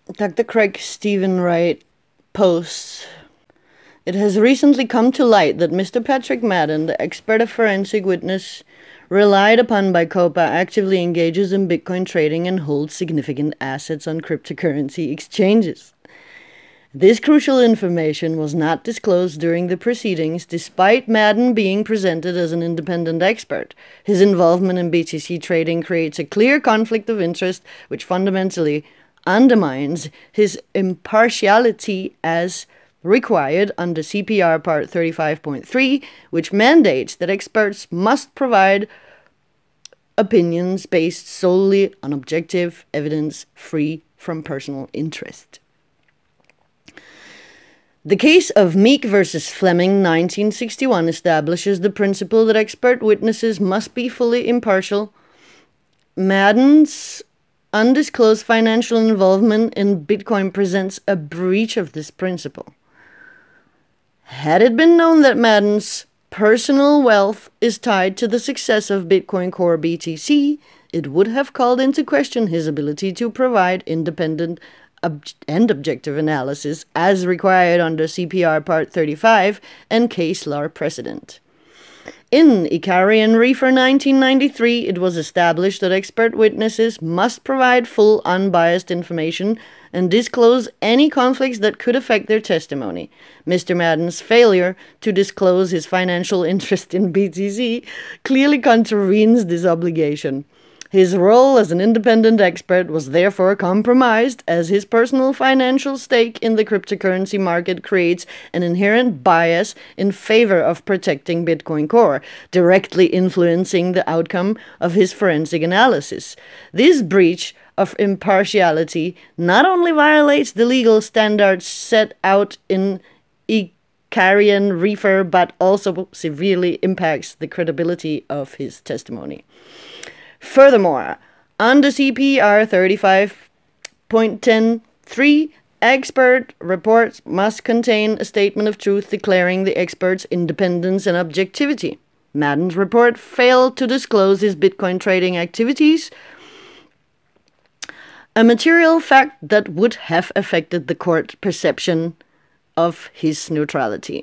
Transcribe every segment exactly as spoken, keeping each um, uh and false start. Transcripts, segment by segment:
Doctor Craig Stephen Wright posts, "It has recently come to light that Mister Patrick Madden, the expert of forensic witness relied upon by COPA, actively engages in Bitcoin trading and holds significant assets on cryptocurrency exchanges. This crucial information was not disclosed during the proceedings, despite Madden being presented as an independent expert. His involvement in B T C trading creates a clear conflict of interest, which fundamentally undermines his impartiality as required under C P R Part thirty-five point three, which mandates that experts must provide opinions based solely on objective evidence free from personal interest." The case of Meek versus Fleming, nineteen sixty-one, establishes the principle that expert witnesses must be fully impartial. Madden's undisclosed financial involvement in Bitcoin presents a breach of this principle. Had it been known that Madden's personal wealth is tied to the success of Bitcoin Core B T C, it would have called into question his ability to provide independent ob- and objective analysis as required under C P R Part thirty-five and case law precedent. In Icarian Reefer nineteen ninety-three, it was established that expert witnesses must provide full, unbiased information and disclose any conflicts that could affect their testimony. Mister Madden's failure to disclose his financial interest in B T C clearly contravenes this obligation. His role as an independent expert was therefore compromised, as his personal financial stake in the cryptocurrency market creates an inherent bias in favor of protecting Bitcoin Core, directly influencing the outcome of his forensic analysis. This breach of impartiality not only violates the legal standards set out in Icarian Reefer, but also severely impacts the credibility of his testimony. Furthermore, under C P R thirty-five point ten three, expert reports must contain a statement of truth declaring the expert's independence and objectivity. Madden's report failed to disclose his Bitcoin trading activities, a material fact that would have affected the court perception of his neutrality.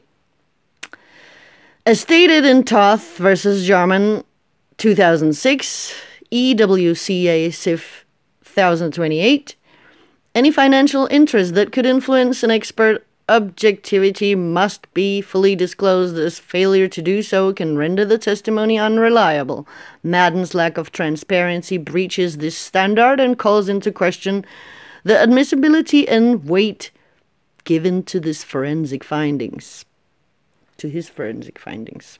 As stated in Toth versus Jarman, two thousand six, E W C A C I F one thousand twenty-eight, any financial interest that could influence an expert objectivity must be fully disclosed, as failure to do so can render the testimony unreliable. Madden's lack of transparency breaches this standard and calls into question the admissibility and weight given to this forensic findings, to his forensic findings.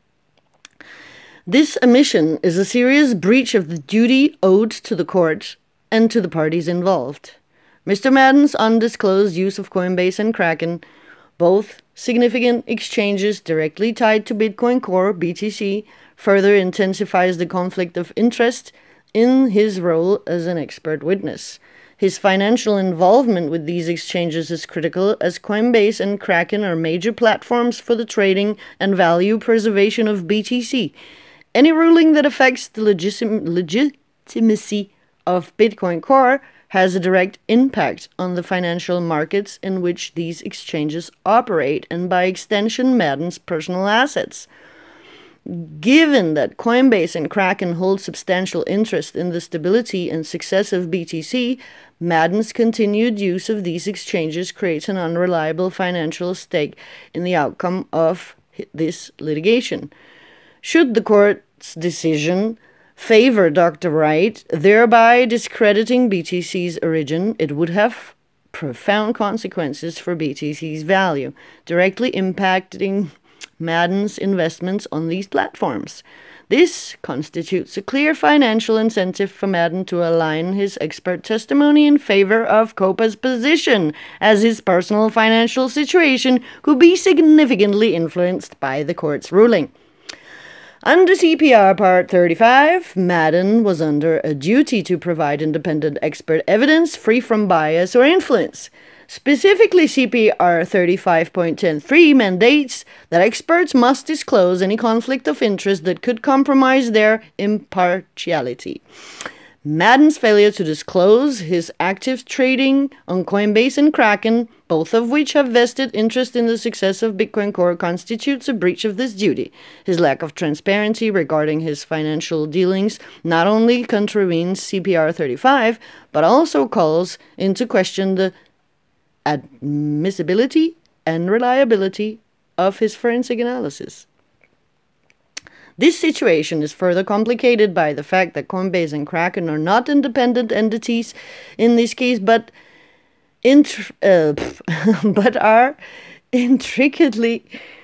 This omission is a serious breach of the duty owed to the court and to the parties involved. Mister Madden's undisclosed use of Coinbase and Kraken, both significant exchanges directly tied to Bitcoin Core B T C, further intensifies the conflict of interest in his role as an expert witness. His financial involvement with these exchanges is critical, as Coinbase and Kraken are major platforms for the trading and value preservation of B T C. Any ruling that affects the legis- legitimacy of Bitcoin Core has a direct impact on the financial markets in which these exchanges operate, and by extension Madden's personal assets. Given that Coinbase and Kraken hold substantial interest in the stability and success of B T C, Madden's continued use of these exchanges creates an unreliable financial stake in the outcome of this litigation. Should the court's decision favor Doctor Wright, thereby discrediting B T C's origin, it would have profound consequences for B T C's value, directly impacting Madden's investments on these platforms. This constitutes a clear financial incentive for Madden to align his expert testimony in favor of COPA's position, as his personal financial situation could be significantly influenced by the court's ruling. Under C P R Part thirty-five, Madden was under a duty to provide independent expert evidence free from bias or influence. Specifically, C P R thirty-five point ten three mandates that experts must disclose any conflict of interest that could compromise their impartiality. Madden's failure to disclose his active trading on Coinbase and Kraken, both of which have vested interest in the success of Bitcoin Core, constitutes a breach of this duty. His lack of transparency regarding his financial dealings not only contravenes C P R thirty-five, but also calls into question the admissibility and reliability of his forensic analysis. This situation is further complicated by the fact that Coinbase and Kraken are not independent entities in this case, but int- uh, but are intricately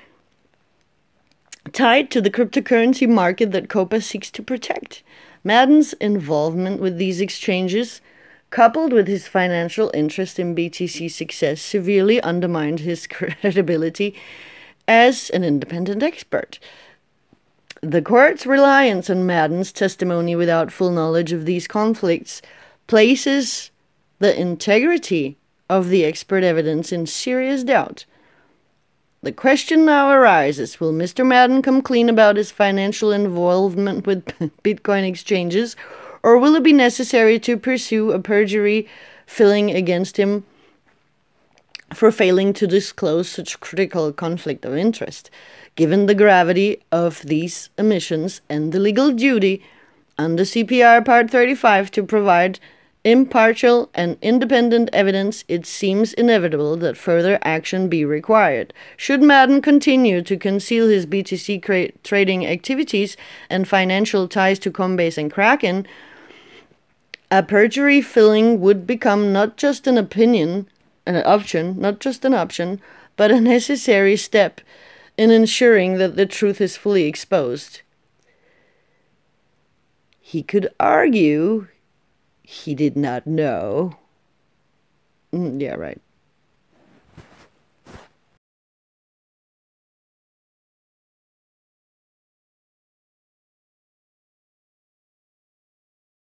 tied to the cryptocurrency market that COPA seeks to protect. Madden's involvement with these exchanges, coupled with his financial interest in B T C's success, severely undermined his credibility as an independent expert. The court's reliance on Madden's testimony without full knowledge of these conflicts places the integrity of the expert evidence in serious doubt. The question now arises, will Mister Madden come clean about his financial involvement with Bitcoin exchanges, or will it be necessary to pursue a perjury filing against him for failing to disclose such critical conflict of interest? Given the gravity of these omissions and the legal duty under C P R Part thirty-five to provide impartial and independent evidence, it seems inevitable that further action be required. Should Madden continue to conceal his B T C trading activities and financial ties to Coinbase and Kraken, a perjury filing would become not just an opinion, an option, not just an option, but a necessary step in ensuring that the truth is fully exposed. He could argue he did not know. Mm, yeah, right.